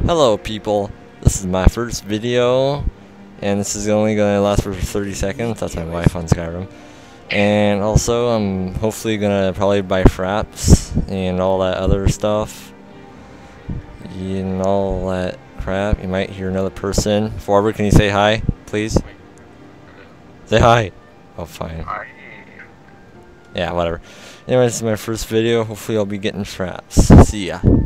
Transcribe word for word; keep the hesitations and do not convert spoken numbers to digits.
Hello people, this is my first video, and this is only going to last for thirty seconds, that's my wife on Skyrim. And also, I'm hopefully going to probably buy fraps, and all that other stuff, and all that crap. You might hear another person. Forward, can you say hi, please? Say hi! Oh, fine. Yeah, whatever. Anyway, this is my first video, hopefully I'll be getting fraps. See ya.